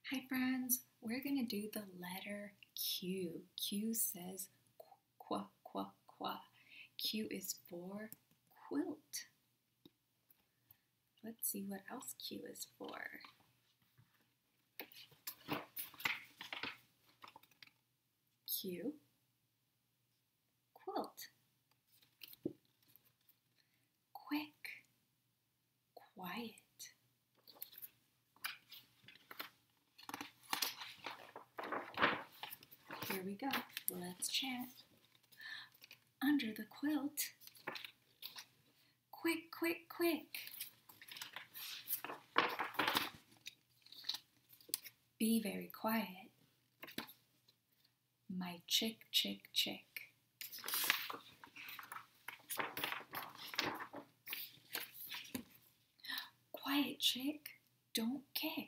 Hi friends, we're going to do the letter Q. Q says qua, qua, qua. Q is for quilt. Let's see what else Q is for. Q, quilt. Quick, quiet. Here we go. Let's chant. Under the quilt. Quick, quick, quick. Be very quiet. My chick, chick, chick. Quiet, chick. Don't kick.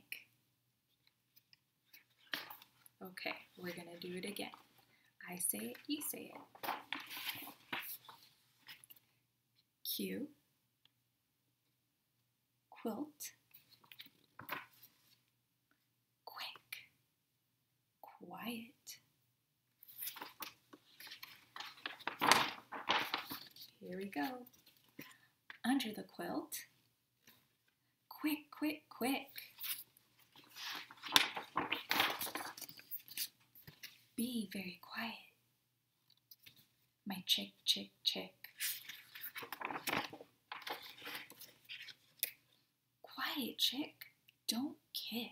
Okay, we're going to do it again. I say it, you say it. Q, quilt, quick, quiet. Here we go. Under the quilt, quick, quick, quick. Be very quiet. My chick, chick, chick. Quiet, chick. Don't kick.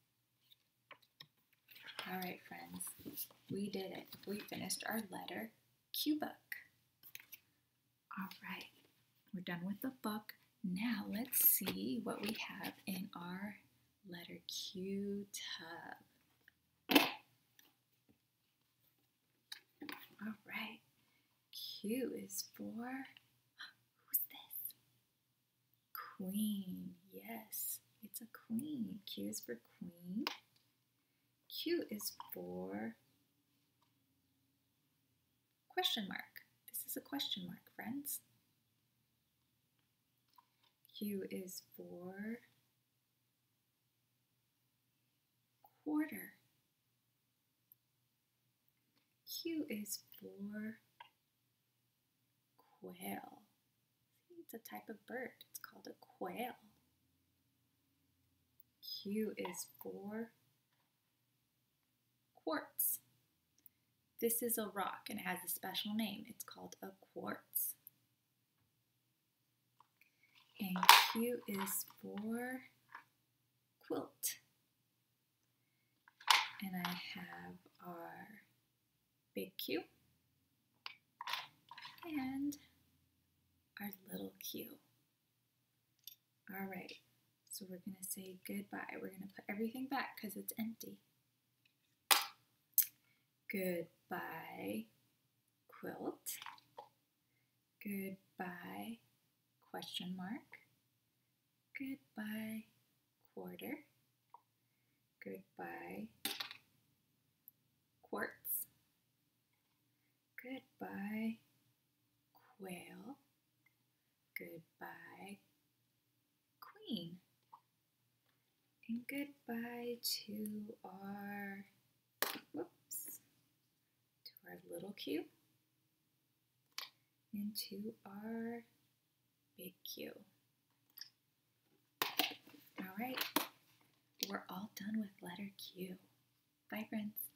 All right, friends. We did it. We finished our letter Q book. All right. We're done with the book. Now let's see what we have in our letter Q tub. All right. Q is for, who's this? Queen. Yes, it's a queen. Q is for queen. Q is for question mark. This is a question mark, friends. Q is for quarter. Q is for quail. See, it's a type of bird. It's called a quail. Q is for quartz. This is a rock and it has a special name. It's called a quartz. And Q is for quilt. And I have our big Q and our little Q. All right, so we're going to say goodbye. We're going to put everything back because it's empty. Goodbye, quilt. Goodbye, question mark. Goodbye, quarter. Goodbye, quartz. Goodbye, quail. Goodbye, queen. And goodbye to our, to our little Q and to our big Q. All right, we're all done with letter Q. Bye, friends.